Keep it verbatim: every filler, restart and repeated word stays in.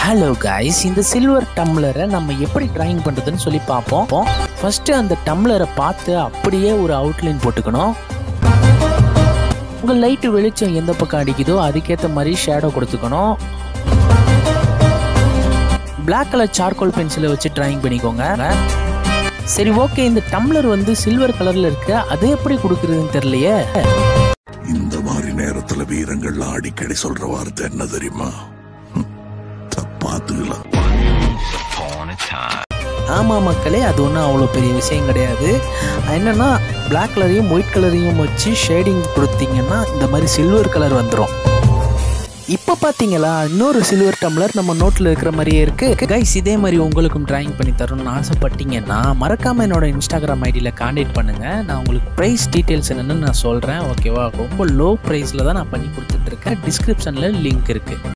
Hello guys, இந்த silver டம்ளரை நம்ம எப்படி டிராயிங் பண்ணுறதுன்னு சொல்லி பார்ப்போம். ஃபஸ்ட்டு அந்த டம்ளரை பார்த்து அப்படியே ஒரு அவுட்லைன் போட்டுக்கணும். உங்கள் லைட்டு வெளிச்சம் எந்த பக்கம் அடிக்குதோ அதுக்கேற்ற மாதிரி ஷேடோ கொடுத்துக்கணும். பிளாக் கலர் சார்கோல் பென்சிலை வச்சு டிராயிங் பண்ணிக்கோங்க. சரி, ஓகே. இந்த டம்ளர் வந்து சில்வர் கலரில் இருக்கு, அது எப்படி கொடுக்குறதுன்னு தெரியலையே. இந்த மாதிரி நேரத்துல வீரங்கள்லாம் அடிக்கடி சொல்ற வார்த்தை என்ன தெரியுமா? தப்பாத்துக்கலாம். ஆமா மக்களே, அது ஒன்றும் அவ்வளோ பெரிய விஷயம் கிடையாது. என்னன்னா, பிளாக் கலரையும் ஒயிட் கலரையும் வச்சு ஷேடிங் கொடுத்தீங்கன்னா இந்த மாதிரி சில்வர் கலர் வந்துடும். இப்போ பார்த்தீங்களா, இன்னொரு சில்வர் டம்ளர் நம்ம நோட்டில் இருக்கிற மாதிரியே இருக்குது. கைஸ், இதே மாதிரி உங்களுக்கும் டிராயிங் பண்ணி தரணும்னு ஆசைப்பட்டீங்கன்னா மறக்காமல் என்னோட இன்ஸ்டாகிராம் ஐடியில் கான்டாக்ட் பண்ணுங்கள். நான் உங்களுக்கு ப்ரைஸ் டீட்டெயில்ஸ் என்னென்னு நான் சொல்கிறேன். ஓகேவா? ரொம்ப லோ ப்ரைஸில் தான் நான் பண்ணி கொடுத்துட்ருக்கேன். டிஸ்கிரிப்ஷனில் லிங்க் இருக்குது.